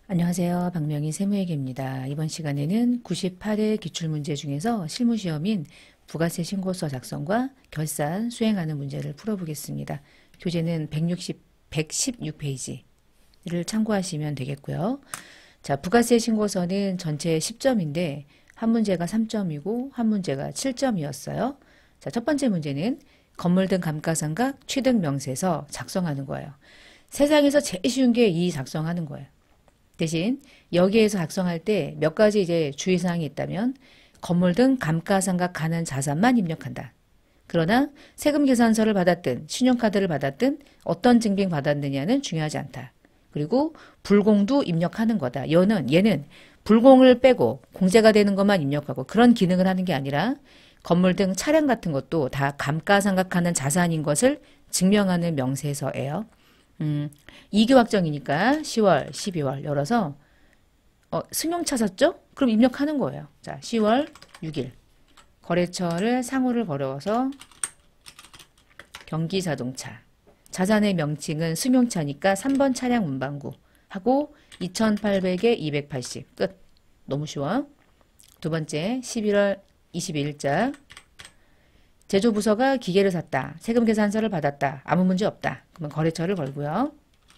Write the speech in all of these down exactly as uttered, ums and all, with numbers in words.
안녕하세요. 박명희 세무회계입니다. 이번 시간에는 구십팔 회 기출문제 중에서 실무시험인 부가세 신고서 작성과 결산 수행하는 문제를 풀어보겠습니다. 교재는 백육십, 백십육 페이지를 참고하시면 되겠고요. 자, 부가세 신고서는 전체 십 점인데 한 문제가 삼 점이고 한 문제가 칠 점이었어요. 자, 첫 번째 문제는 건물 등 감가상각 취득 명세서 작성하는 거예요. 세상에서 제일 쉬운 게 이 작성하는 거예요. 대신 여기에서 작성할 때 몇 가지 이제 주의사항이 있다면 건물 등 감가상각 가능 자산만 입력한다. 그러나 세금 계산서를 받았든 신용카드를 받았든 어떤 증빙 받았느냐는 중요하지 않다. 그리고 불공도 입력하는 거다. 얘는, 얘는 불공을 빼고 공제가 되는 것만 입력하고 그런 기능을 하는 게 아니라 건물 등 차량 같은 것도 다 감가상각하는 자산인 것을 증명하는 명세서예요. 음, 이 교 확정이니까 시월, 십이월 열어서 어, 승용차 샀죠? 그럼 입력하는 거예요. 자, 시월 육 일 거래처를 상호를 걸어서 경기자동차 자산의 명칭은 승용차니까 삼 번 차량 운반구 하고 이천팔백에 이백팔십 끝. 너무 쉬워. 두 번째 십일월 이십일자 제조부서가 기계를 샀다. 세금 계산서를 받았다. 아무 문제 없다. 그러면 거래처를 걸고요.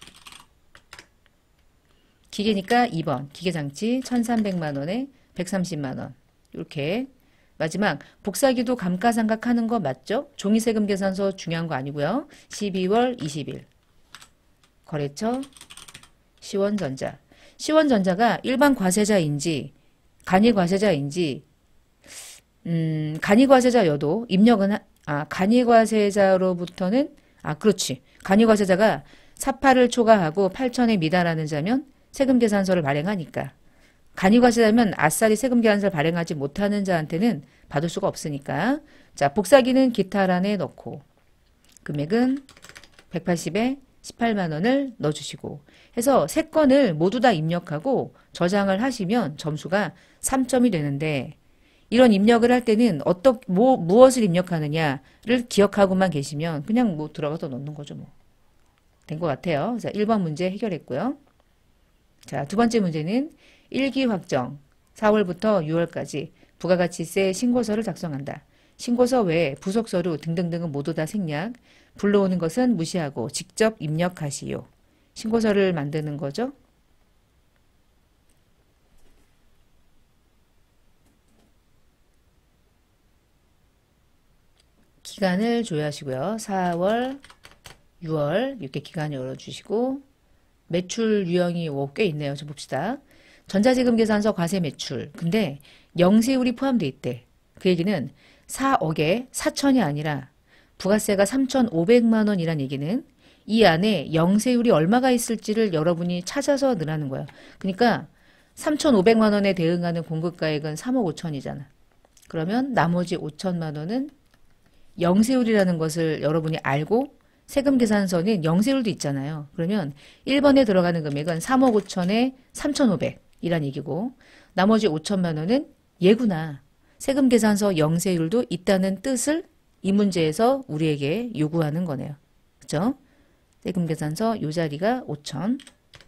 기계니까 이 번 기계장치 천삼백만 원에 백삼십만 원 이렇게. 마지막 복사기도 감가상각하는 거 맞죠? 종이세금 계산서 중요한 거 아니고요. 십이월 이십일 거래처 시원전자. 시원전자가 일반 과세자인지 간이과세자인지 음, 간이과세자여도 입력은 하, 아 간이과세자로부터는 아 그렇지. 간이과세자가 사팔을 초과하고 팔천에 미달하는 자면 세금계산서를 발행하니까. 간이과세자면 아싸리 세금계산서를 발행하지 못하는 자한테는 받을 수가 없으니까. 자, 복사기는 기타란에 넣고 금액은 백팔십에 십팔만 원을 넣어주시고 해서 세 건을 모두 다 입력하고 저장을 하시면 점수가 삼 점이 되는데 이런 입력을 할 때는 어떻게 뭐 무엇을 입력하느냐를 기억하고만 계시면 그냥 뭐 들어가서 넣는 거죠 뭐. 된 것 같아요. 자, 일 번 문제 해결했고요. 자, 두 번째 문제는 일 기 확정 사월부터 유월까지 부가가치세 신고서를 작성한다. 신고서 외에 부속서류 등등등은 모두 다 생략. 불러오는 것은 무시하고 직접 입력하시오. 신고서를 만드는 거죠. 기간을 조회하시고요. 사월, 유월 이렇게 기간 열어주시고 매출 유형이 오, 꽤 있네요. 좀 봅시다. 전자세금 계산서 과세 매출. 근데 영세율이 포함되어 있대. 그 얘기는 사억에 사천이 아니라 부가세가 삼천오백만 원이란 얘기는 이 안에 영세율이 얼마가 있을지를 여러분이 찾아서 넣으라는 거야. 그러니까 삼천오백만 원에 대응하는 공급가액은 삼억 오천이잖아. 그러면 나머지 오천만 원은 영세율이라는 것을 여러분이 알고 세금 계산서는 영세율도 있잖아요. 그러면 일 번에 들어가는 금액은 삼억 오천에 삼천오백이란 얘기고 나머지 오천만 원은 얘구나. 세금 계산서 영세율도 있다는 뜻을 이 문제에서 우리에게 요구하는 거네요. 그죠? 세금 계산서 요 자리가 오천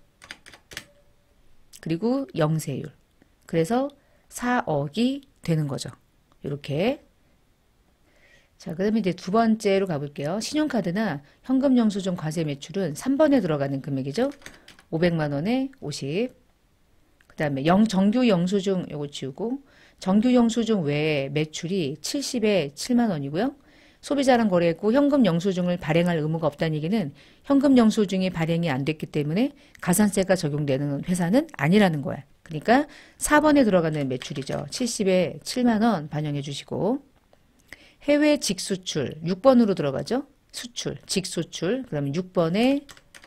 그리고 영세율. 그래서 사억이 되는 거죠. 이렇게. 자, 그 다음에 이제 두 번째로 가볼게요. 신용카드나 현금 영수증 과세 매출은 삼 번에 들어가는 금액이죠. 오백만 원에 오십. 그 다음에 영, 정규 영수증 요거 지우고 정규 영수증 외에 매출이 칠십에 칠만 원이고요. 소비자랑 거래했고 현금 영수증을 발행할 의무가 없다는 얘기는 현금 영수증이 발행이 안 됐기 때문에 가산세가 적용되는 회사는 아니라는 거야. 그러니까 사 번에 들어가는 매출이죠. 칠십에 칠만 원 반영해 주시고 해외 직수출 육 번으로 들어가죠. 수출, 직수출. 그러면 육 번에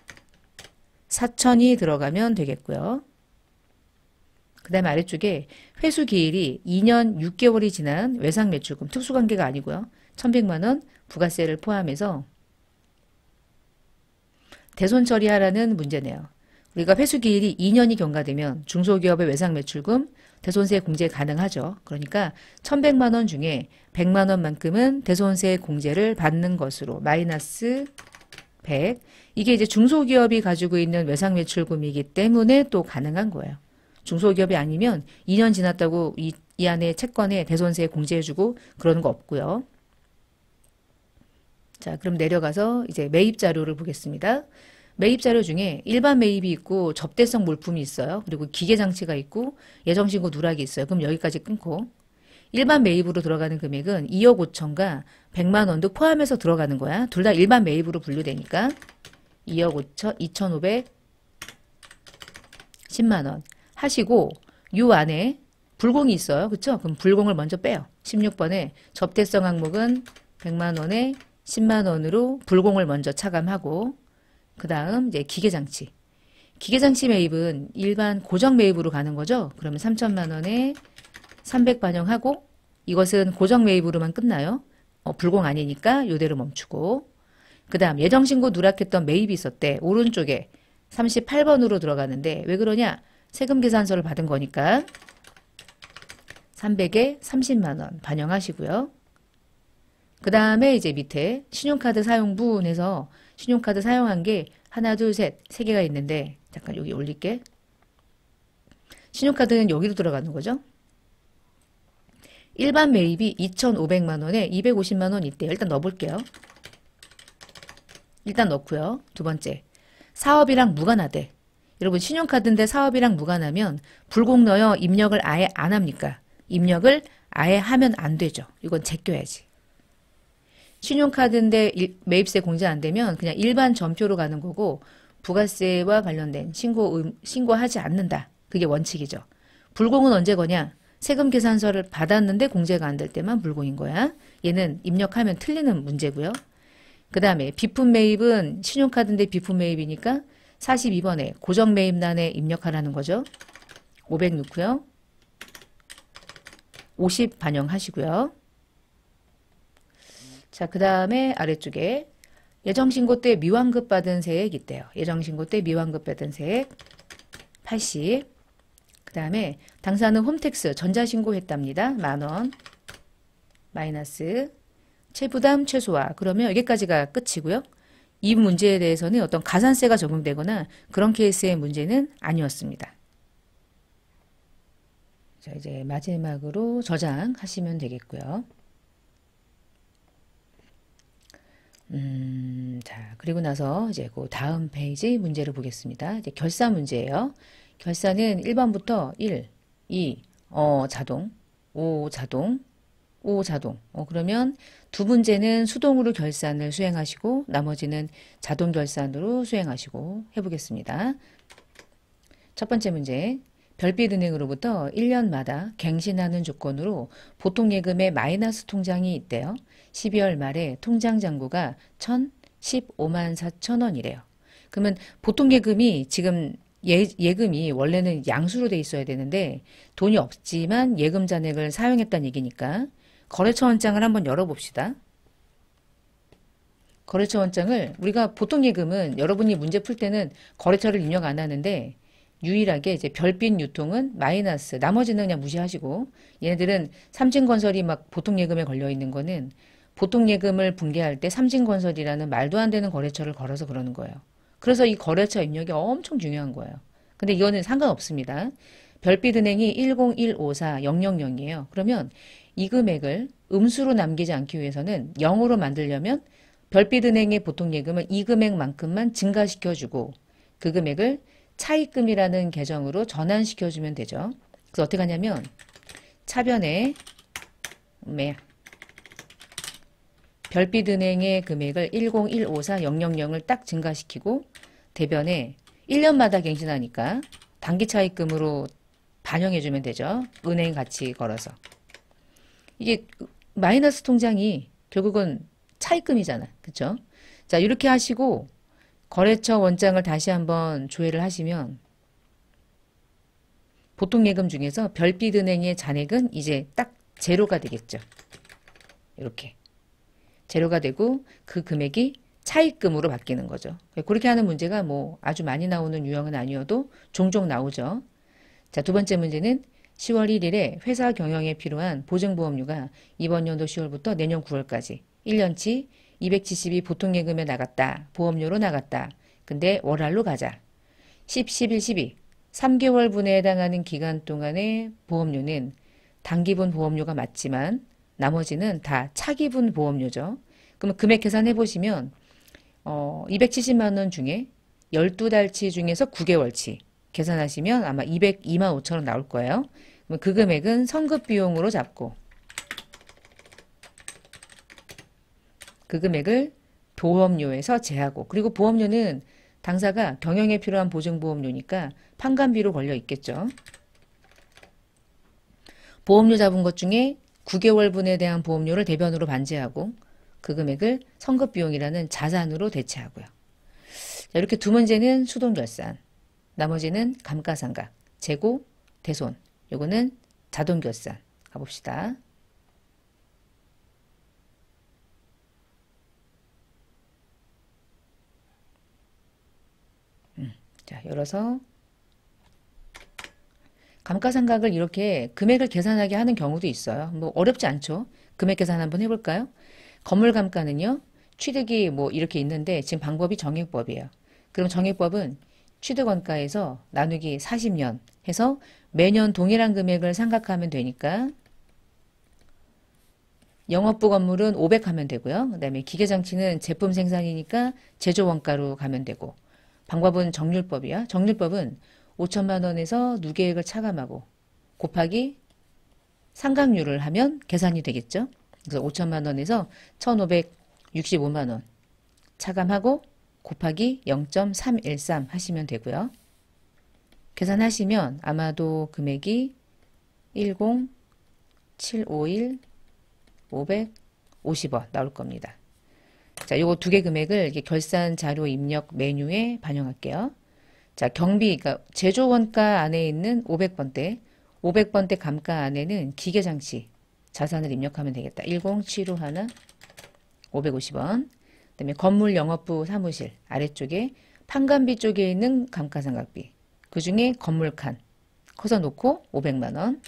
사천이 들어가면 되겠고요. 그 다음에 아래쪽에 회수기일이 이 년 육 개월이 지난 외상매출금 특수관계가 아니고요. 천백만 원 부가세를 포함해서 대손 처리하라는 문제네요. 우리가 회수기일이 이 년이 경과되면 중소기업의 외상매출금 대손세 공제 가능하죠. 그러니까 천백만 원 중에 백만 원만큼은 대손세 공제를 받는 것으로 마이너스 백. 이게 이제 중소기업이 가지고 있는 외상매출금이기 때문에 또 가능한 거예요. 중소기업이 아니면 이 년 지났다고 이, 이 안에 채권에 대손세 공제해주고 그러는 거 없고요. 자, 그럼 내려가서 이제 매입 자료를 보겠습니다. 매입 자료 중에 일반 매입이 있고 접대성 물품이 있어요. 그리고 기계장치가 있고 예정신고 누락이 있어요. 그럼 여기까지 끊고 일반 매입으로 들어가는 금액은 이억 오천과 백만 원도 포함해서 들어가는 거야. 둘 다 일반 매입으로 분류되니까 이억 오천, 이천오백십만 원 하시고 요 안에 불공이 있어요. 그쵸? 그럼 불공을 먼저 빼요. 십육 번에 접대성 항목은 백만 원에 십만 원으로 불공을 먼저 차감하고 그 다음 이제 기계장치. 기계장치 매입은 일반 고정 매입으로 가는 거죠. 그러면 삼천만 원에 삼백 반영하고 이것은 고정 매입으로만 끝나요. 어, 불공 아니니까 이대로 멈추고 그 다음 예정신고 누락했던 매입이 있었대. 오른쪽에 삼십팔 번으로 들어가는데 왜 그러냐? 세금 계산서를 받은 거니까 삼백에 삼십만 원 반영하시고요. 그 다음에 이제 밑에 신용카드 사용분에서 신용카드 사용한 게 하나, 둘, 셋, 세 개가 있는데 잠깐 여기 올릴게. 신용카드는 여기로 들어가는 거죠. 일반 매입이 이천오백만 원에 이백오십만 원 있대요. 일단 넣어볼게요. 일단 넣고요. 두 번째, 사업이랑 무관하대. 여러분 신용카드인데 사업이랑 무관하면 불공 넣어요? 입력을 아예 안 합니까? 입력을 아예 하면 안 되죠. 이건 제껴야지. 신용카드인데 일, 매입세 공제 안 되면 그냥 일반 전표로 가는 거고 부가세와 관련된 신고, 음, 신고하지 않는다. 그게 원칙이죠. 불공은 언제 거냐? 세금 계산서를 받았는데 공제가 안 될 때만 불공인 거야. 얘는 입력하면 틀리는 문제고요. 그 다음에 비품 매입은 신용카드인데 비품 매입이니까 사십이 번에 고정 매입란에 입력하라는 거죠. 오백 넣고요. 오십 반영하시고요. 자, 그 다음에 아래쪽에 예정신고 때 미환급 받은 세액 있대요. 예정신고 때 미환급 받은 세액 팔십. 그 다음에 당사는 홈택스 전자신고 했답니다. 만원 마이너스 체부담 최소화. 그러면 여기까지가 끝이고요. 이 문제에 대해서는 어떤 가산세가 적용되거나 그런 케이스의 문제는 아니었습니다. 자, 이제 마지막으로 저장하시면 되겠고요. 음, 자, 그리고 나서 이제 그 다음 페이지 문제를 보겠습니다. 이제 결사 문제예요. 결사는 일 번부터 일, 이, 어, 자동, 오, 자동, 오, 자동. 어, 그러면 두 문제는 수동으로 결산을 수행하시고 나머지는 자동 결산으로 수행하시고 해보겠습니다. 첫 번째 문제. 별빛은행으로부터 일 년마다 갱신하는 조건으로 보통예금의 마이너스 통장이 있대요. 십이월 말에 통장 잔고가 천십오만 사천 원이래요. 그러면 보통예금이 지금 예, 예금이 원래는 양수로 돼 있어야 되는데 돈이 없지만 예금 잔액을 사용했다는 얘기니까 거래처 원장을 한번 열어봅시다. 거래처 원장을 우리가 보통예금은 여러분이 문제 풀 때는 거래처를 입력 안 하는데 유일하게 이제 별빛 유통은 마이너스, 나머지는 그냥 무시하시고 얘네들은 삼진건설이 막 보통예금에 걸려 있는 거는 보통예금을 붕괴할 때 삼진건설이라는 말도 안 되는 거래처를 걸어서 그러는 거예요. 그래서 이 거래처 입력이 엄청 중요한 거예요. 근데 이거는 상관없습니다. 별빛은행이 일공일오사 영영영이에요. 그러면 이 금액을 음수로 남기지 않기 위해서는 영으로 만들려면 별빛은행의 보통예금을 이 금액만큼만 증가시켜주고 그 금액을 차입금이라는 계정으로 전환시켜주면 되죠. 그래서 어떻게 하냐면 차변에 매 별빛은행의 금액을 일공일오사 영영영을 딱 증가시키고 대변에 일 년마다 갱신하니까 단기 차입금으로 반영해주면 되죠. 은행 같이 걸어서. 이게 마이너스 통장이 결국은 차입금이잖아. 그쵸? 자, 이렇게 하시고 거래처 원장을 다시 한번 조회를 하시면 보통예금 중에서 별빛은행의 잔액은 이제 딱 제로가 되겠죠. 이렇게. 제로가 되고 그 금액이 차입금으로 바뀌는 거죠. 그렇게 하는 문제가 뭐 아주 많이 나오는 유형은 아니어도 종종 나오죠. 자, 두 번째 문제는 시월 일일에 회사 경영에 필요한 보증보험료가 이번 연도 시월부터 내년 구월까지 일 년치 이백칠십이 보통예금에 나갔다. 보험료로 나갔다. 근데 월할로 가자. 십, 십일, 십이. 삼 개월분에 해당하는 기간 동안의 보험료는 단기분 보험료가 맞지만 나머지는 다 차기분 보험료죠. 그러면 금액 계산해 보시면 어, 이백칠십만 원 중에 열두 달치 중에서 구 개월치 계산하시면 아마 이백이만 오천 원 나올 거예요. 그럼 그 금액은 선급 비용으로 잡고 그 금액을 보험료에서 제하고, 그리고 보험료는 당사가 경영에 필요한 보증보험료니까 판관비로 걸려 있겠죠. 보험료 잡은 것 중에 구 개월분에 대한 보험료를 대변으로 반제하고 그 금액을 선급비용이라는 자산으로 대체하고요. 자, 이렇게 두 문제는 수동결산, 나머지는 감가상각, 재고, 대손, 요거는 자동결산 가봅시다. 음, 자, 열어서 감가상각을 이렇게 금액을 계산하게 하는 경우도 있어요. 뭐 어렵지 않죠? 금액 계산 한번 해볼까요? 건물 감가는요, 취득이 뭐 이렇게 있는데 지금 방법이 정액법이에요. 그럼 정액법은 취득원가에서 나누기 사십 년 해서 매년 동일한 금액을 상각하면 되니까 영업부 건물은 오백 하면 되고요. 그 다음에 기계장치는 제품 생산이니까 제조원가로 가면 되고, 방법은 정률법이야. 정률법은 오천만 원에서 누계액을 차감하고 곱하기 상각률을 하면 계산이 되겠죠. 그래서 오천만 원에서 천오백육십오만 원 차감하고 곱하기 영 점 삼일삼 하시면 되고요. 계산하시면 아마도 금액이 일공칠오일 오백오십 원 나올 겁니다. 자, 요거 두 개 금액을 이렇게 결산 자료 입력 메뉴에 반영할게요. 자, 경비, 그러니까 제조원가 안에 있는 오백 번대, 오백 번대 감가 안에는 기계장치 자산을 입력하면 되겠다. 일공칠오일 오백오십 원. 그 다음에 건물 영업부 사무실 아래쪽에 판관비 쪽에 있는 감가상각비, 그 중에 건물 칸 커서 놓고 오백만 원.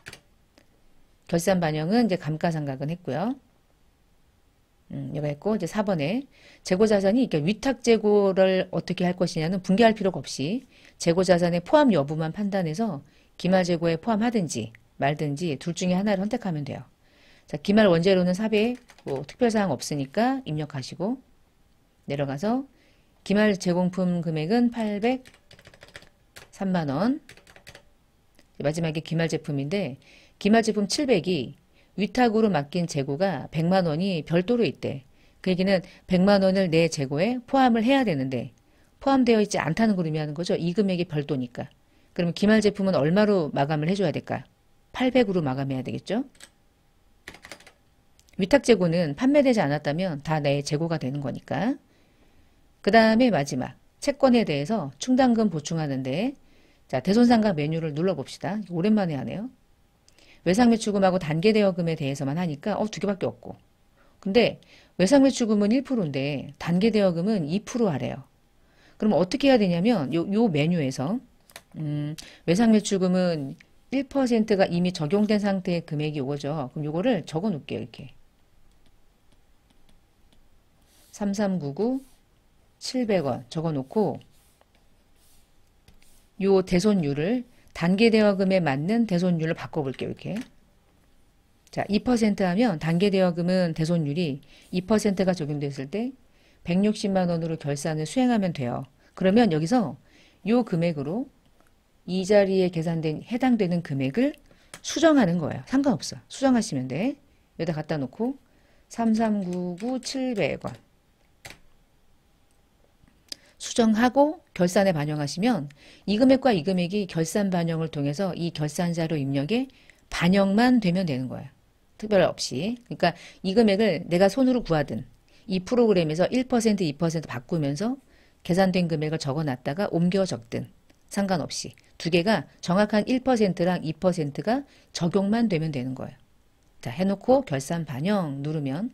결산 반영은 이제 감가상각은 했고요. 음, 이거 했고, 이제 사 번에 재고자산이 그러니까 위탁 재고를 어떻게 할 것이냐는 분개할 필요가 없이 재고자산의 포함 여부만 판단해서 기말 재고에 포함하든지 말든지 둘 중에 하나를 선택하면 돼요. 자, 기말 원재료는 사백, 뭐 특별사항 없으니까 입력하시고 내려가서 기말 제공품 금액은 팔백삼만 원. 마지막에 기말 제품인데 기말 제품 칠백이 위탁으로 맡긴 재고가 백만 원이 별도로 있대. 그 얘기는 백만 원을 내 재고에 포함을 해야 되는데 포함되어 있지 않다는 걸 의미하는 거죠. 이 금액이 별도니까. 그러면 기말 제품은 얼마로 마감을 해줘야 될까요? 팔백으로 마감해야 되겠죠. 위탁 재고는 판매되지 않았다면 다 내 재고가 되는 거니까. 그 다음에 마지막 채권에 대해서 충당금 보충하는데, 자, 대손상각 메뉴를 눌러봅시다. 오랜만에 하네요. 외상매출금하고 단계대여금에 대해서만 하니까 어, 두 개밖에 없고, 근데 외상매출금은 일 퍼센트인데 단계대여금은 이 퍼센트 하래요. 그럼 어떻게 해야 되냐면 요, 요 메뉴에서 음, 외상매출금은 일 퍼센트가 이미 적용된 상태의 금액이 오죠. 그럼 요거를 적어 놓을게요. 이렇게 삼삼구구 칠백 원 적어 놓고 요 대손율을 단계대여금에 맞는 대손율을 바꿔볼게요. 이렇게. 자, 이 퍼센트 하면 단계대여금은 대손율이 이 퍼센트가 적용됐을 때 백육십만 원으로 결산을 수행하면 돼요. 그러면 여기서 요 금액으로 이 자리에 계산된 해당되는 금액을 수정하는 거예요. 상관없어. 수정하시면 돼. 여기다 갖다 놓고 삼삼구구 칠백 원 수정하고 결산에 반영하시면 이 금액과 이 금액이 결산 반영을 통해서 이 결산자료 입력에 반영만 되면 되는 거예요. 특별 없이. 그러니까 이 금액을 내가 손으로 구하든 이 프로그램에서 일 퍼센트, 이 퍼센트 바꾸면서 계산된 금액을 적어놨다가 옮겨 적든 상관없이 두 개가 정확한 일 퍼센트랑 이 퍼센트가 적용만 되면 되는 거예요. 자, 해놓고 결산 반영 누르면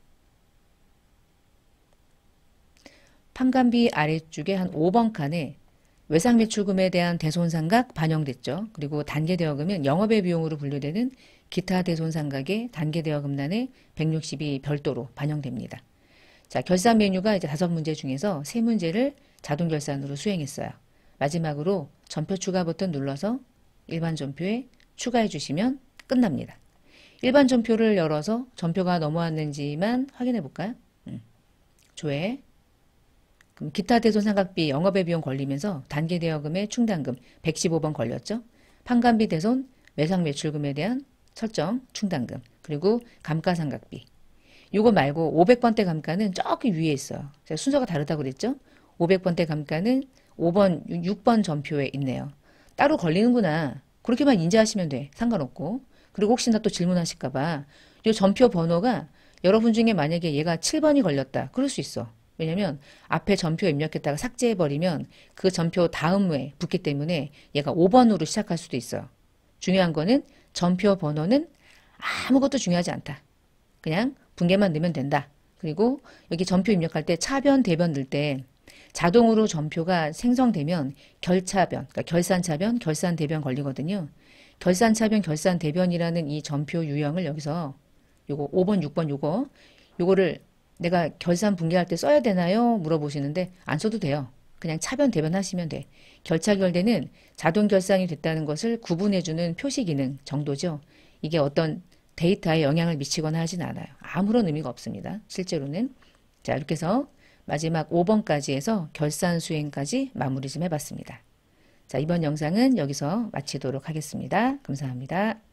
판관비 아래쪽에 한 오 번 칸에 외상매출금에 대한 대손상각 반영됐죠. 그리고 단계대여금은 영업의 비용으로 분류되는 기타 대손상각의 단계대여금란에 백육십이 별도로 반영됩니다. 자, 결산 메뉴가 이제 다섯 문제 중에서 세 문제를 자동 결산으로 수행했어요. 마지막으로 전표 추가 버튼 눌러서 일반 전표에 추가해 주시면 끝납니다. 일반 전표를 열어서 전표가 넘어왔는지만 확인해 볼까요? 음. 조회. 그럼 기타 대손상각비 영업의 비용 걸리면서 단기 대여금의 충당금 백십오 번 걸렸죠. 판관비 대손 매상 매출금에 대한 설정 충당금 그리고 감가상각비. 이거 말고 오백 번대 감가는 저기 위에 있어요. 제가 순서가 다르다고 그랬죠. 오백 번대 감가는 오 번, 육 번 전표에 있네요. 따로 걸리는구나. 그렇게만 인지하시면 돼. 상관없고. 그리고 혹시나 또 질문하실까봐 이 전표 번호가 여러분 중에 만약에 얘가 칠 번이 걸렸다. 그럴 수 있어. 왜냐면 앞에 전표 입력했다가 삭제해버리면 그 전표 다음에 붙기 때문에 얘가 오 번으로 시작할 수도 있어요. 중요한 거는 전표 번호는 아무것도 중요하지 않다. 그냥 분계만 넣으면 된다. 그리고 여기 전표 입력할 때 차변, 대변 넣을 때 자동으로 전표가 생성되면 결차변, 그러니까 결산차변, 결산대변 걸리거든요. 결산차변, 결산대변이라는 이 전표 유형을 여기서 요거 오 번, 육 번 요거 요거를 내가 결산 분계할 때 써야 되나요? 물어보시는데 안 써도 돼요. 그냥 차변, 대변 하시면 돼. 결차결대는 자동 결산이 됐다는 것을 구분해주는 표시 기능 정도죠. 이게 어떤 데이터에 영향을 미치거나 하진 않아요. 아무런 의미가 없습니다. 실제로는. 자, 이렇게 해서 마지막 오 번까지 해서 결산 수행까지 마무리 좀 해봤습니다. 자, 이번 영상은 여기서 마치도록 하겠습니다. 감사합니다.